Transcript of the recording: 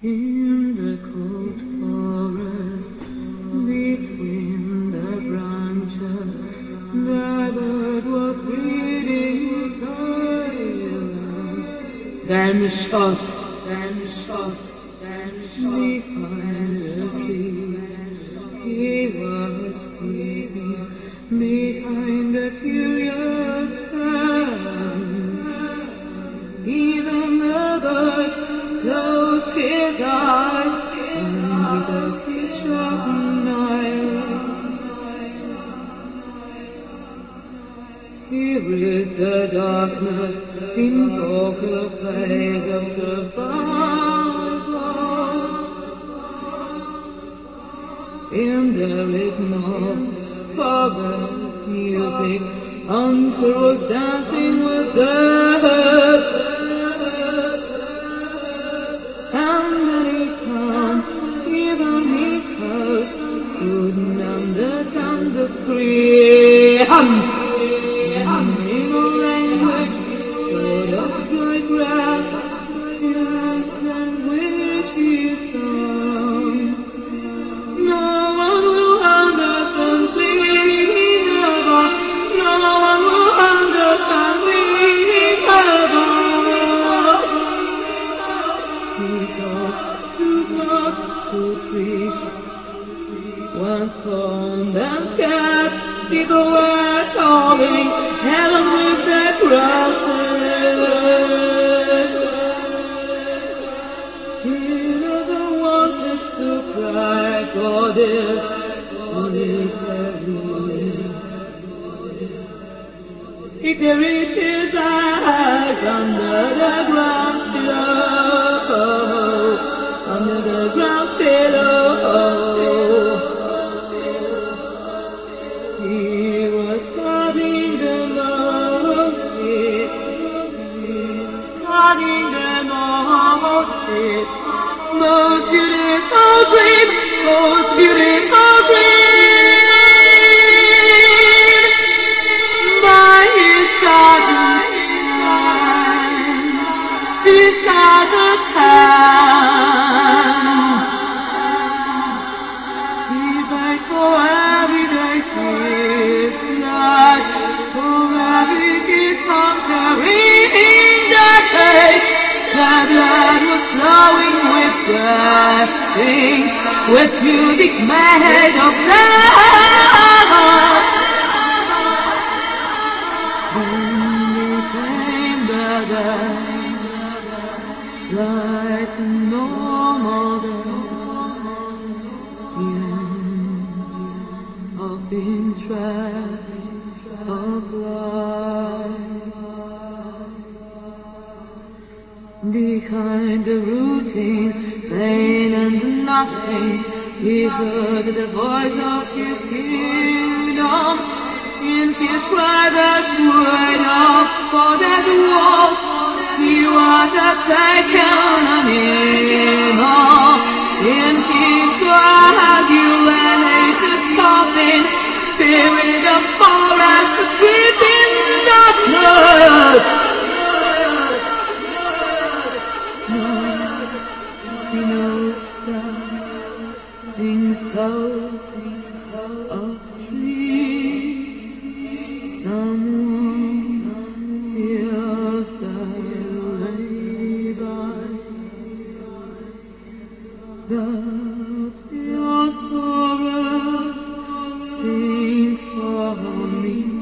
In the cold forest, between the branches, the bird was breathing silence. Then a shot, behind the trees. He was creeping behind the curious stand. Even the bird closed his eyes and knitted his sharpened eyelids. Here is the darkness in poker face of survival. In the rhythm of forest music, Hunter was dancing with death. And anytime, even his house couldn't understand the scream. Animal language, sort of dry grass, yes, and witchy sounds. No one will understand Green Harbor. No one will understand Green Harbor. He talked to clouds, to trees. Once stoned and scared, people were calling heaven with their crosses. He never wanted to cry for this literally. He carried his eyes under the ground below, under the ground below. He was studying the mosques, studying the mosques. Most beautiful dream, most beautiful dream. By his scattered hands, his scattered hands, he paid for every day his blood, for every kiss conquering decade. The blood was flowing with brass strings, with music made of glass. Then became better, like normal day, the end of interest of life. Behind the routine, pain and nothing, he heard the voice of his kingdom. In his private world of folded walls, he was a taken animal. In his coagulated coffin, spirit of forest, trees in darkness. He knows that in south of trees, someone hears the lullaby. That's the old forest, sing for me.